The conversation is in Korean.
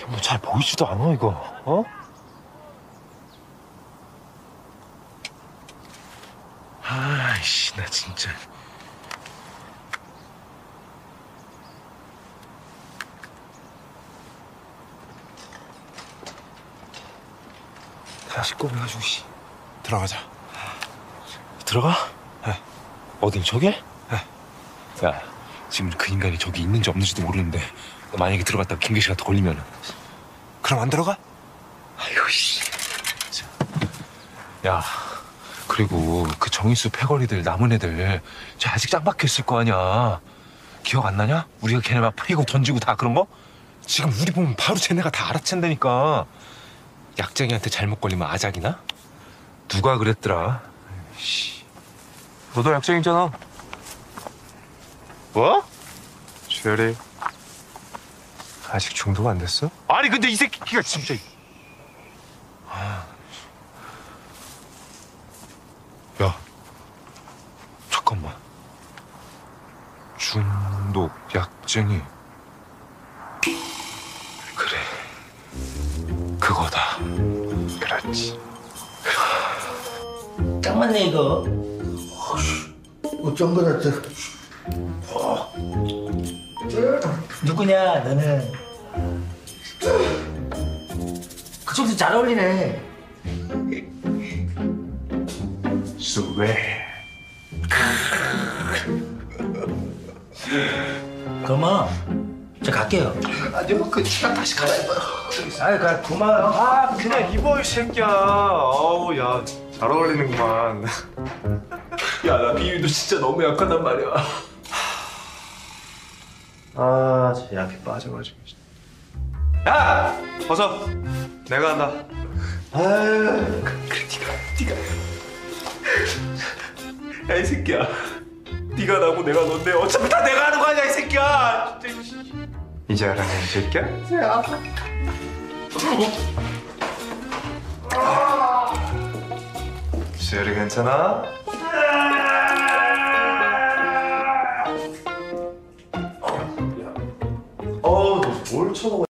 뭐 잘 보이지도 않아 이거. 어? 아이씨 나 진짜. 다시 꼬매가지고 씨. 들어가자. 들어가? 네. 어딜 저게? 네. 야 지금 그 인간이 저기 있는지 없는지도 모르는데 만약에 들어갔다가 김계 씨가 더 걸리면. 그럼 안 들어가? 아이고 씨. 야 그리고 그 정인수 패거리들 남은 애들 쟤 아직 짱 박혀 있을 거 아니야. 기억 안 나냐? 우리가 걔네 막 패고 던지고 다 그런 거? 지금 우리 보면 바로 쟤네가 다 알아챈다니까. 약쟁이한테 잘못 걸리면 아작이나? 누가 그랬더라? 씨. 너도 약쟁이잖아. 뭐? 주열이 아직 중독 안 됐어? 아니 근데 이 새끼가 진짜. 야 잠깐만. 중독 약쟁이. 그래 그거다. 그렇지. 딱 맞네 이거. 어쩐 거다 저. 누구냐 너는? 그 정도 잘 어울리네. 수왜 그러면 저 갈게요. 아니 뭐그 시간 다시 갈아입어요. 아이 고마워요. 아 그냥 입어 이 새끼야. 아우 야 잘 어울리는구만. 야 나 비위도 진짜 너무 약하단 말이야. 아 진짜 약해 빠져가지고. 야 벗어. 내가 한다. 그래 네가 야 이 새끼야 네가 나고 내가 넌데 어차피 다 내가 하는 거 아니야 이 새끼야. 이제 알았네 이 새끼야. 수열이 괜찮아? 어우 너 뭘 쳐먹어.